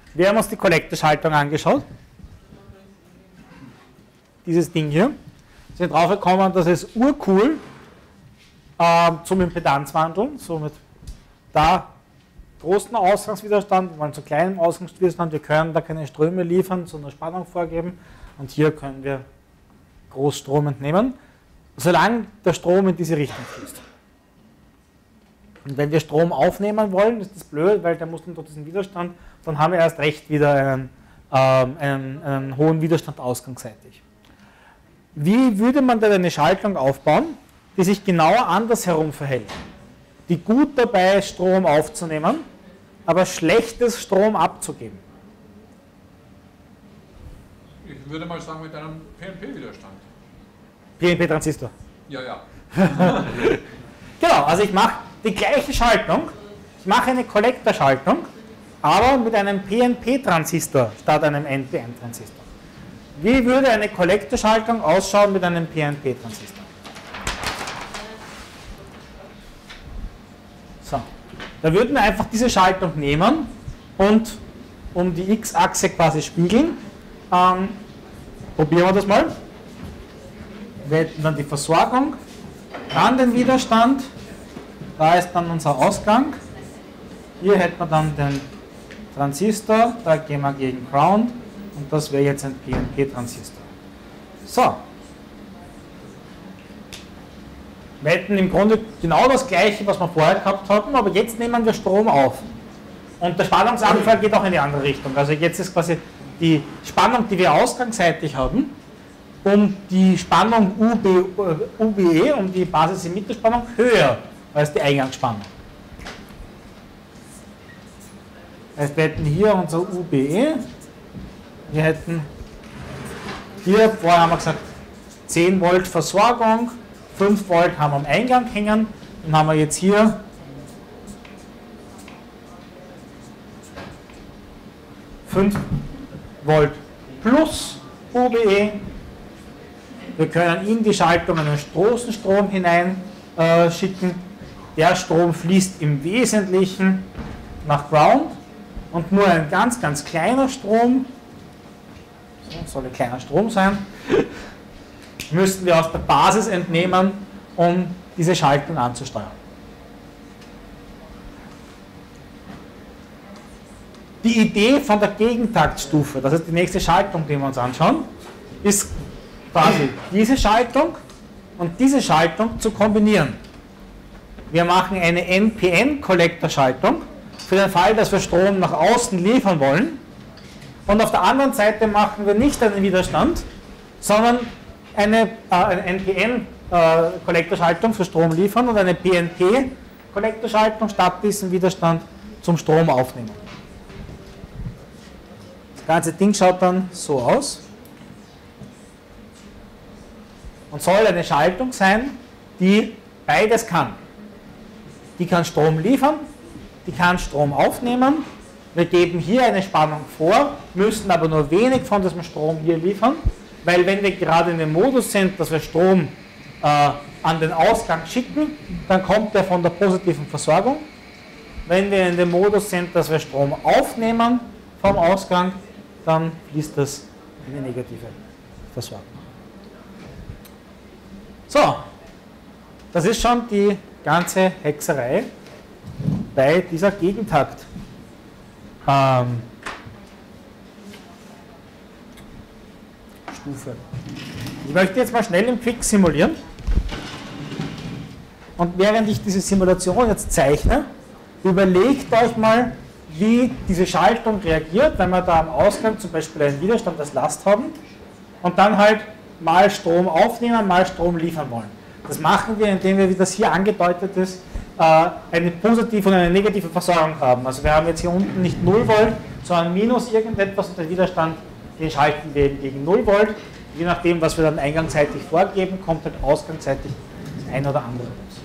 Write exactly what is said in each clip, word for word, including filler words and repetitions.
Wir haben uns die Kollektorschaltung angeschaut. Dieses Ding hier. Wir sind drauf gekommen, dass es urcool äh, zum Impedanzwandeln, somit da großen Ausgangswiderstand, wir wollen zu kleinem Ausgangswiderstand, wir können da keine Ströme liefern, sondern Spannung vorgeben und hier können wir Großstrom entnehmen, solange der Strom in diese Richtung fließt. Und wenn wir Strom aufnehmen wollen, ist das blöd, weil der muss dann durch diesen Widerstand, dann haben wir erst recht wieder einen, ähm, einen, einen hohen Widerstand ausgangsseitig. Wie würde man denn eine Schaltung aufbauen, die sich genauer andersherum verhält? Die gut dabei ist, Strom aufzunehmen, aber schlechtes Strom abzugeben. Ich würde mal sagen mit einem P N P-Widerstand. P N P-Transistor. Ja, ja. Genau, also ich mache die gleiche Schaltung, ich mache eine Kollektorschaltung, aber mit einem P N P-Transistor statt einem N P N-Transistor. Wie würde eine Kollektorschaltung ausschauen mit einem P N P-Transistor? So, da würden wir einfach diese Schaltung nehmen und um die X-Achse quasi spiegeln. Ähm, probieren wir das mal. Wir hätten dann die Versorgung, dann den Widerstand, da ist dann unser Ausgang. Hier hätten wir dann den Transistor, da gehen wir gegen Ground und das wäre jetzt ein P N P-Transistor. So. Wir hätten im Grunde genau das gleiche, was wir vorher gehabt hatten, aber jetzt nehmen wir Strom auf. Und der Spannungsabfall geht auch in die andere Richtung. Also jetzt ist quasi die Spannung, die wir ausgangsseitig haben, um die Spannung U B E, um die Basis-Emitter-Spannung, höher als die Eingangsspannung. Das heißt, wir hätten hier unser U B E, wir hätten hier, vorher haben wir gesagt, zehn Volt Versorgung, fünf Volt haben wir am Eingang hängen, dann haben wir jetzt hier fünf Volt plus U B E. Wir können in die Schaltung einen großen Strom hinein äh, schicken. Der Strom fließt im Wesentlichen nach Ground und nur ein ganz, ganz kleiner Strom, so soll ein kleiner Strom sein, müssten wir aus der Basis entnehmen, um diese Schaltung anzusteuern. Die Idee von der Gegentaktstufe, das ist die nächste Schaltung, die wir uns anschauen, ist quasi diese Schaltung und diese Schaltung zu kombinieren. Wir machen eine N P N-Kollektorschaltung für den Fall, dass wir Strom nach außen liefern wollen. Und auf der anderen Seite machen wir nicht einen Widerstand, sondern eine, äh, eine N P N-Kollektorschaltung für Strom liefern und eine P N P-Kollektorschaltung statt diesem Widerstand zum Strom aufnehmen. Das ganze Ding schaut dann so aus und soll eine Schaltung sein, die beides kann. Die kann Strom liefern, die kann Strom aufnehmen. Wir geben hier eine Spannung vor, müssen aber nur wenig von diesem Strom hier liefern, weil wenn wir gerade in dem Modus sind, dass wir Strom äh, an den Ausgang schicken, dann kommt der von der positiven Versorgung. Wenn wir in dem Modus sind, dass wir Strom aufnehmen vom Ausgang, dann fließt das in die negative Versorgung. So, das ist schon die ganze Hexerei bei dieser Gegentakt. Ähm, Stufe. Ich möchte jetzt mal schnell im Quick simulieren. Und während ich diese Simulation jetzt zeichne, überlegt euch mal, wie diese Schaltung reagiert, wenn wir da am Ausgang zum Beispiel einen Widerstand als Last haben und dann halt mal Strom aufnehmen, mal Strom liefern wollen. Das machen wir, indem wir, wie das hier angedeutet ist, eine positive und eine negative Versorgung haben. Also wir haben jetzt hier unten nicht null Volt, sondern minus irgendetwas und der Widerstand, den schalten wir eben gegen null Volt. Je nachdem, was wir dann eingangsseitig vorgeben, kommt halt ausgangsseitig das eine oder andere raus.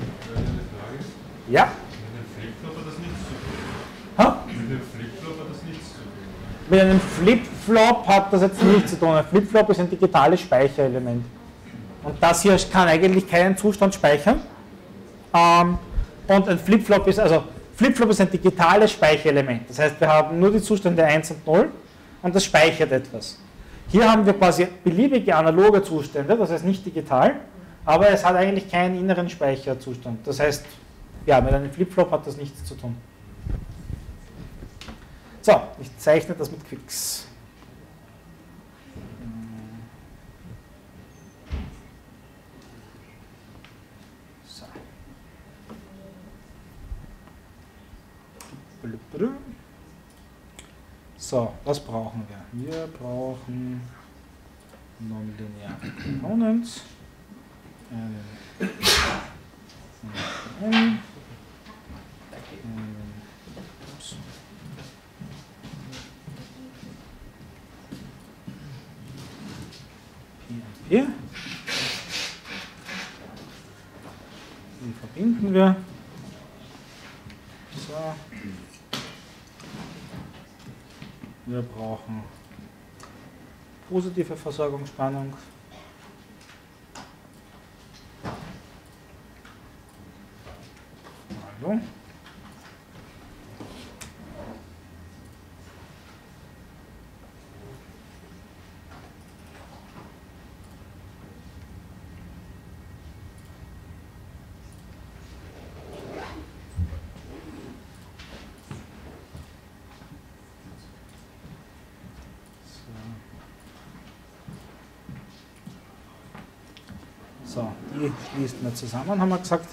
Ja? Mit einem Flip-Flop hat das jetzt nichts zu tun. Ein Flip-Flop ist ein digitales Speicherelement. Und das hier kann eigentlich keinen Zustand speichern. Ähm, und ein Flip-Flop ist, also Flip-Flop ist ein digitales Speicherelement. Das heißt, wir haben nur die Zustände eins und null und das speichert etwas. Hier haben wir quasi beliebige analoge Zustände, das heißt nicht digital, aber es hat eigentlich keinen inneren Speicherzustand. Das heißt, ja, mit einem Flip-Flop hat das nichts zu tun. So, ich zeichne das mit Quicks. So. So, was brauchen wir? Wir brauchen nonlineare Components. Einen N, ups. P und P. Die verbinden wir. So. Wir brauchen positive Versorgungsspannung. Hallo. So, die schließen wir zusammen, haben wir gesagt.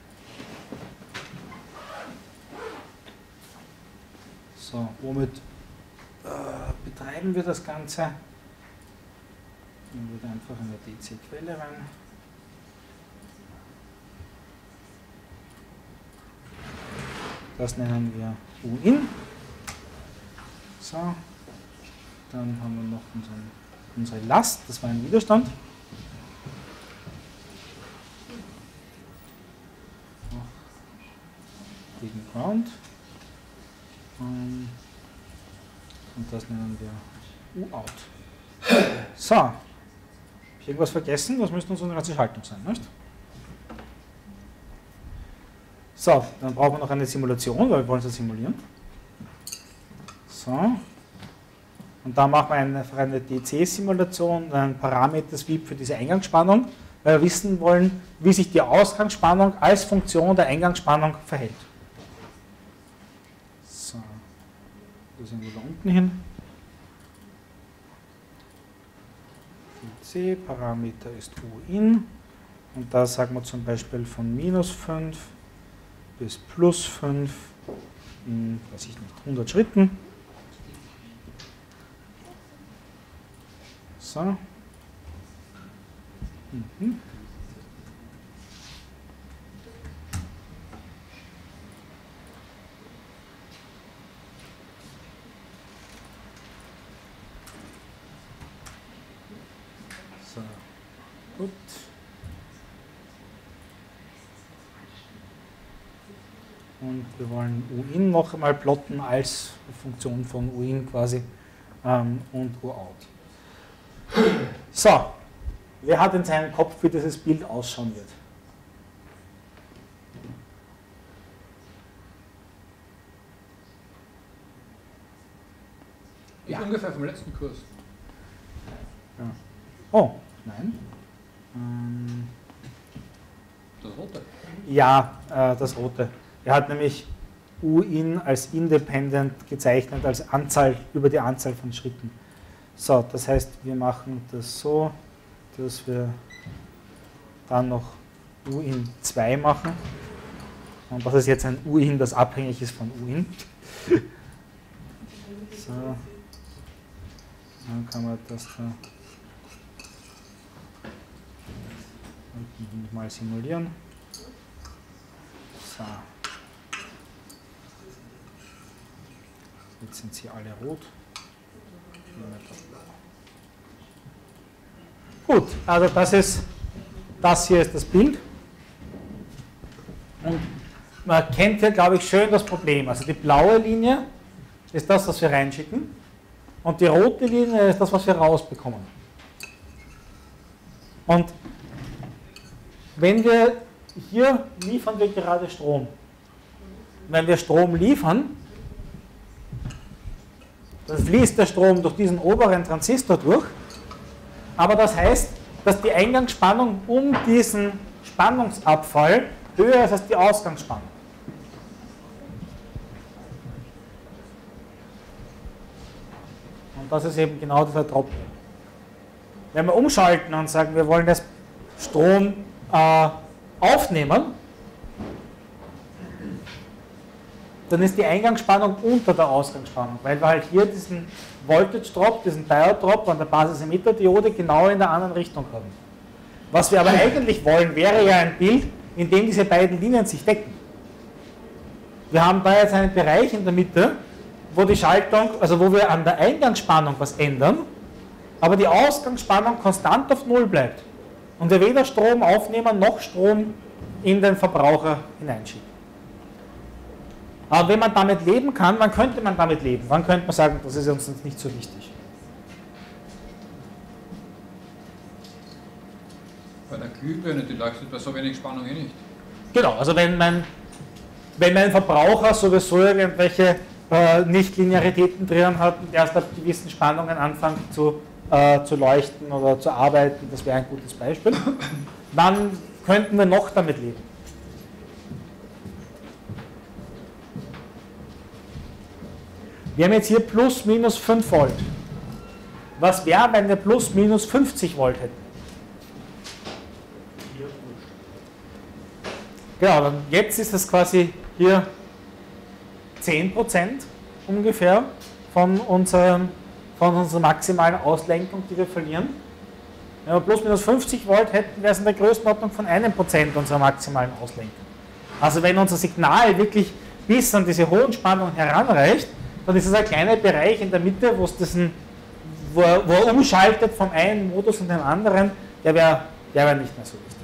So, womit äh, betreiben wir das Ganze? Nehmen wir einfach eine D C-Quelle rein. Das nennen wir U-In. So, dann haben wir noch unseren, unsere Last, das war ein Widerstand. Gegen Ground. Und das nennen wir U-Out. So, habe ich irgendwas vergessen? Das müsste unsere ganze Schaltung sein, nicht? So, dann brauchen wir noch eine Simulation, weil wir wollen es simulieren. So. Und da machen wir einfach eine D C-Simulation, einen Parameter-Sweep für diese Eingangsspannung, weil wir wissen wollen, wie sich die Ausgangsspannung als Funktion der Eingangsspannung verhält. So, das sind wir da unten hin. D C-Parameter ist U-In und da sagen wir zum Beispiel von minus fünf bis plus fünf in, weiß ich nicht, hundert Schritten. So. Mhm. So, gut. Und wir wollen U-In noch einmal plotten als Funktion von U-In quasi ähm, und U-Out. So, wer hat in seinem Kopf, wie dieses Bild ausschauen wird? Ich ja. Ungefähr vom letzten Kurs. Ja. Oh, nein. Ähm, das rote? Ja, äh, das rote. Er hat nämlich U-In als independent gezeichnet, als Anzahl über die Anzahl von Schritten. So, das heißt, wir machen das so, dass wir dann noch U-In zwei machen. Und das ist jetzt ein U-In, das abhängig ist von U-In. So, dann kann man das da mal simulieren. So. Jetzt sind sie alle rot. Gut, also das ist, das hier ist das Bild. Und man kennt hier, glaube ich, schön das Problem. Also die blaue Linie ist das, was wir reinschicken. Und die rote Linie ist das, was wir rausbekommen. Und wenn wir, hier liefern wir gerade Strom. wenn wir Strom liefern, dann fließt der Strom durch diesen oberen Transistor durch, aber das heißt, dass die Eingangsspannung um diesen Spannungsabfall höher ist als die Ausgangsspannung. Und das ist eben genau dieser Drop. Wenn wir umschalten und sagen, wir wollen das Strom äh, aufnehmen, dann ist die Eingangsspannung unter der Ausgangsspannung, weil wir halt hier diesen Voltage Drop, diesen Diode Drop an der Basis-Emitter-Diode genau in der anderen Richtung haben. Was wir aber eigentlich wollen, wäre ja ein Bild, in dem diese beiden Linien sich decken. Wir haben da jetzt einen Bereich in der Mitte, wo die Schaltung, also wo wir an der Eingangsspannung was ändern, aber die Ausgangsspannung konstant auf Null bleibt und wir weder Strom aufnehmen noch Strom in den Verbraucher hineinschieben. Aber wenn man damit leben kann, wann könnte man damit leben? Wann könnte man sagen, das ist uns nicht so wichtig? Bei der Glühbirne, die leuchtet bei so wenig Spannung eh nicht. Genau, also wenn mein, wenn mein Verbraucher sowieso irgendwelche äh, Nichtlinearitäten drin hat und erst ab gewissen Spannungen anfängt zu, äh, zu leuchten oder zu arbeiten, das wäre ein gutes Beispiel, dann könnten wir noch damit leben. Wir haben jetzt hier plus minus fünf Volt. Was wäre, wenn wir plus minus fünfzig Volt hätten? Genau, dann jetzt ist es quasi hier zehn Prozent ungefähr von, unserem, von unserer maximalen Auslenkung, die wir verlieren. Wenn wir plus minus fünfzig Volt hätten, wäre es in der Größenordnung von einem Prozent unserer maximalen Auslenkung. Also wenn unser Signal wirklich bis an diese hohen Spannungen heranreicht, dann ist es ein kleiner Bereich in der Mitte, wo, es diesen, wo, er, wo er umschaltet vom einen Modus in den anderen, der wäre der wär nicht mehr so wichtig.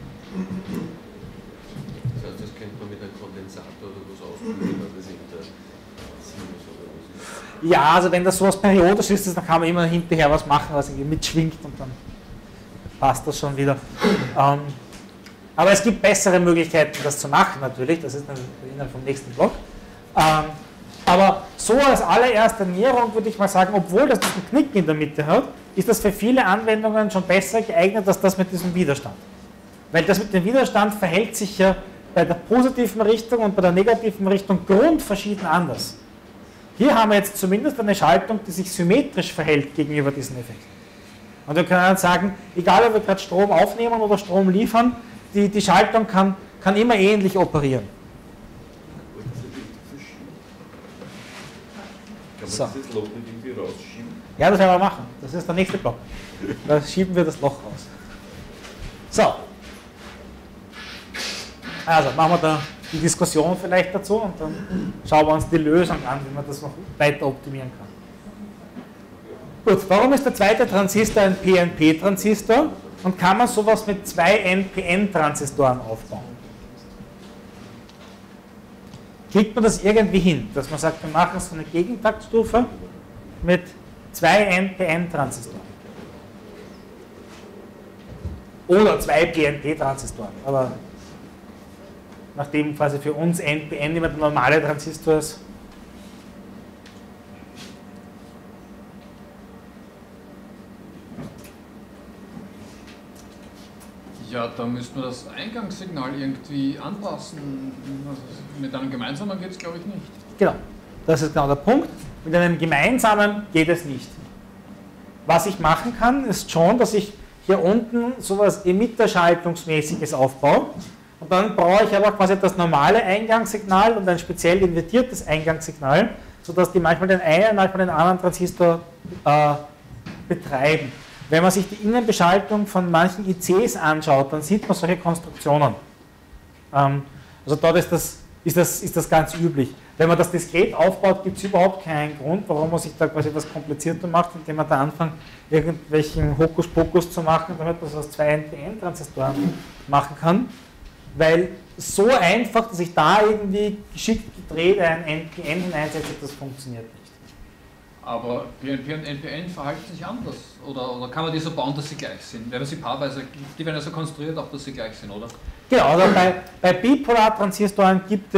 Das heißt, das könnte man mit einem Kondensator oder was ausprobieren, oder das ist der Sinus oder was ist. Ja, also wenn das sowas periodisch ist, dann kann man immer hinterher was machen, was irgendwie mitschwingt und dann passt das schon wieder. Ähm, aber es gibt bessere Möglichkeiten, das zu machen natürlich, das ist dann innerhalb vom nächsten Block. Ähm, Aber so als allererste Näherung würde ich mal sagen, obwohl das diesen Knick in der Mitte hat, ist das für viele Anwendungen schon besser geeignet als das mit diesem Widerstand. Weil das mit dem Widerstand verhält sich ja bei der positiven Richtung und bei der negativen Richtung grundverschieden anders. Hier haben wir jetzt zumindest eine Schaltung, die sich symmetrisch verhält gegenüber diesen Effekten. Und wir können dann sagen, egal ob wir gerade Strom aufnehmen oder Strom liefern, die, die Schaltung kann, kann immer ähnlich operieren. Kann man so. Das Loch nicht irgendwie rausschieben? Ja, das werden wir machen. Das ist der nächste Block. Da schieben wir das Loch raus. So. Also machen wir da die Diskussion vielleicht dazu und dann schauen wir uns die Lösung an, wie man das noch weiter optimieren kann. Gut, warum ist der zweite Transistor ein P N P-Transistor und kann man sowas mit zwei N P N-Transistoren aufbauen? Kriegt man das irgendwie hin, dass man sagt, wir machen so eine Gegentaktstufe mit zwei N P N-Transistoren. Oder zwei P N P-Transistoren. Aber nachdem quasi für uns N P N immer der normale Transistor ist. Ja, da müssten wir das Eingangssignal irgendwie anpassen. Mit einem gemeinsamen geht es, glaube ich, nicht. Genau, das ist genau der Punkt. Mit einem gemeinsamen geht es nicht. Was ich machen kann, ist schon, dass ich hier unten sowas Emitterschaltungsmäßiges aufbaue. Und dann brauche ich aber quasi das normale Eingangssignal und ein speziell invertiertes Eingangssignal, sodass die manchmal den einen, manchmal den anderen Transistor äh, betreiben. Wenn man sich die Innenbeschaltung von manchen I Cs anschaut, dann sieht man solche Konstruktionen. Ähm, also dort ist das, ist, das, ist das ganz üblich. Wenn man das diskret aufbaut, gibt es überhaupt keinen Grund, warum man sich da quasi etwas komplizierter macht, indem man da anfängt, irgendwelchen Hokuspokus zu machen, damit man das aus zwei N P N-Transistoren machen kann. Weil so einfach, dass ich da irgendwie geschickt gedreht ein N P N hineinsetze, das funktioniert nicht. Aber P N P und N P N verhalten sich anders. Oder, oder kann man die so bauen, dass sie gleich sind? Wenn man sie paarweise, die werden ja so konstruiert, auch dass sie gleich sind, oder? Genau, also bei, bei Bipolartransistoren gibt es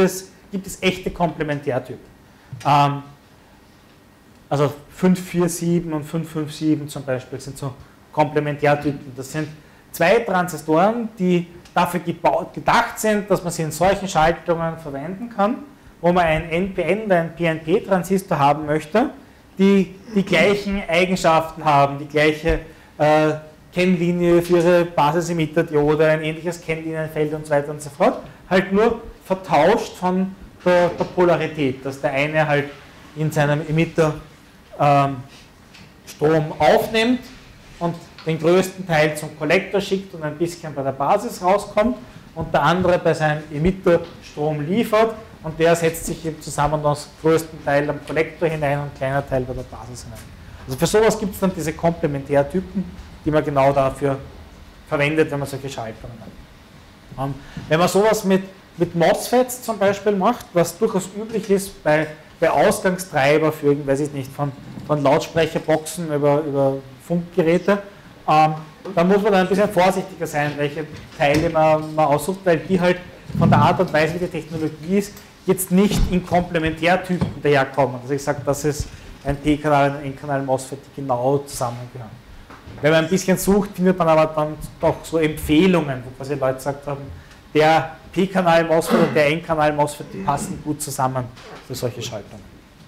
gibt es echte Komplementärtypen. Ähm, also fünf vier sieben und fünf fünf sieben zum Beispiel sind so Komplementärtypen. Das sind zwei Transistoren, die dafür gebaut, gedacht sind, dass man sie in solchen Schaltungen verwenden kann, wo man einen N P N oder einen P N P-Transistor haben möchte, die die gleichen Eigenschaften haben, die gleiche äh, Kennlinie für ihre Basis-Emitter-Diode, ein ähnliches Kennlinienfeld und so weiter und so fort, halt nur vertauscht von der, der Polarität, dass der eine halt in seinem Emitter ähm, Strom aufnimmt und den größten Teil zum Kollektor schickt und ein bisschen bei der Basis rauskommt und der andere bei seinem Emitter Strom liefert und der setzt sich eben zusammen aus größten Teil am Kollektor hinein und kleiner Teil bei der Basis hinein. Also für sowas gibt es dann diese Komplementärtypen, die man genau dafür verwendet, wenn man solche Schaltungen hat. Ähm, wenn man sowas mit, mit MOSFETs zum Beispiel macht, was durchaus üblich ist bei, bei Ausgangstreiber für, weiß ich nicht, von, von Lautsprecherboxen über, über Funkgeräte, ähm, da muss man dann ein bisschen vorsichtiger sein, welche Teile man, man aussucht, weil die halt von der Art und Weise, wie die Technologie ist, jetzt nicht in Komplementärtypen daherkommen. Also ich sage, das ist ein P-Kanal und ein N-Kanal-MOSFET, die genau zusammengehören. Wenn man ein bisschen sucht, findet man aber dann doch so Empfehlungen, wo quasi Leute gesagt haben, der P-Kanal-MOSFET und der N-Kanal-MOSFET, die passen gut zusammen für solche Schaltungen.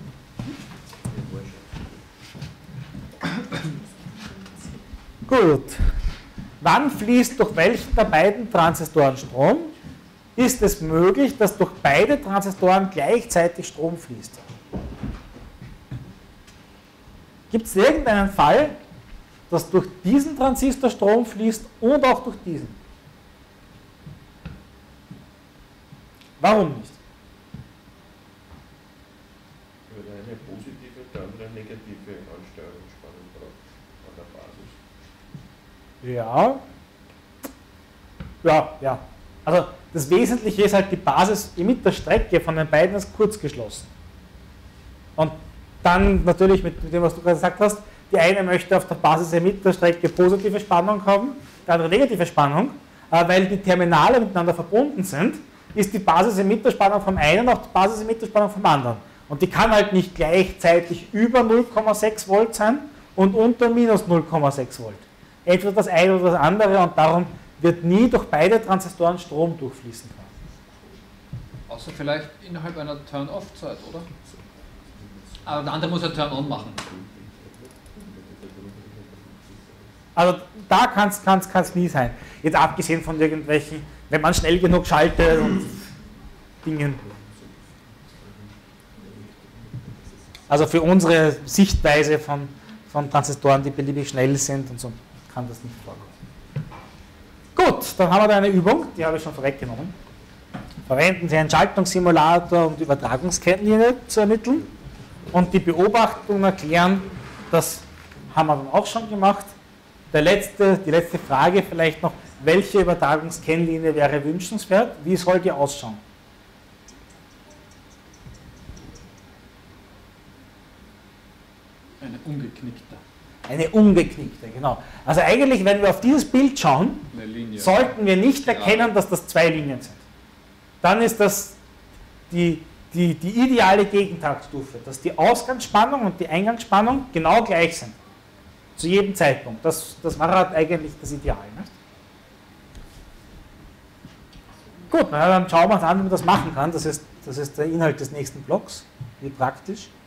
Gut. Wann fließt durch welchen der beiden Transistoren Strom? Ist es möglich, dass durch beide Transistoren gleichzeitig Strom fließt? Gibt es irgendeinen Fall, dass durch diesen Transistor Strom fließt und auch durch diesen? Warum nicht? Weil der eine positive, der andere negative Ansteuerungsspannung braucht an der Basis. Ja. Ja, ja. Also das Wesentliche ist halt, die Basis-Emitter-Strecke von den beiden ist kurz geschlossen. Und dann natürlich mit, mit dem, was du gerade gesagt hast, die eine möchte auf der Basis-Emitter-Strecke positive Spannung haben, die andere negative Spannung, äh, weil die Terminale miteinander verbunden sind, ist die Basis-Emitter-Spannung vom einen auch die Basis-Emitter-Spannung vom anderen. Und die kann halt nicht gleichzeitig über null Komma sechs Volt sein und unter minus null Komma sechs Volt. Entweder das eine oder das andere und darum wird nie durch beide Transistoren Strom durchfließen können. Außer vielleicht innerhalb einer Turn-off-Zeit, oder? Aber der andere muss ja Turn-on machen. Also da kann es nie sein. Jetzt abgesehen von irgendwelchen, wenn man schnell genug schaltet und Dingen. Also für unsere Sichtweise von, von Transistoren, die beliebig schnell sind und so, kann das nicht vorkommen. Gut, dann haben wir da eine Übung, die habe ich schon vorweggenommen. Verwenden Sie einen Schaltungssimulator, um die Übertragungskennlinie zu ermitteln und die Beobachtungen erklären. Das haben wir dann auch schon gemacht. Der letzte, die letzte Frage vielleicht noch, welche Übertragungskennlinie wäre wünschenswert? Wie soll die ausschauen? Eine ungeknickte. Eine ungeknickte, genau. Also eigentlich, wenn wir auf dieses Bild schauen, sollten wir nicht erkennen, dass das zwei Linien sind. Dann ist das die, die, die ideale Gegentaktstufe, dass die Ausgangsspannung und die Eingangsspannung genau gleich sind. Zu jedem Zeitpunkt. Das, das war halt eigentlich das Ideal. Ne? Gut, na, dann schauen wir uns an, wie man das machen kann. Das ist, das ist der Inhalt des nächsten Blocks. Wie praktisch.